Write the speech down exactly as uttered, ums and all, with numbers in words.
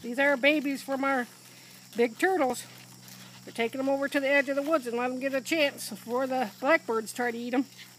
These are babies from our big turtles. We're taking them over to the edge of the woods and let them get a chance before the blackbirds try to eat them.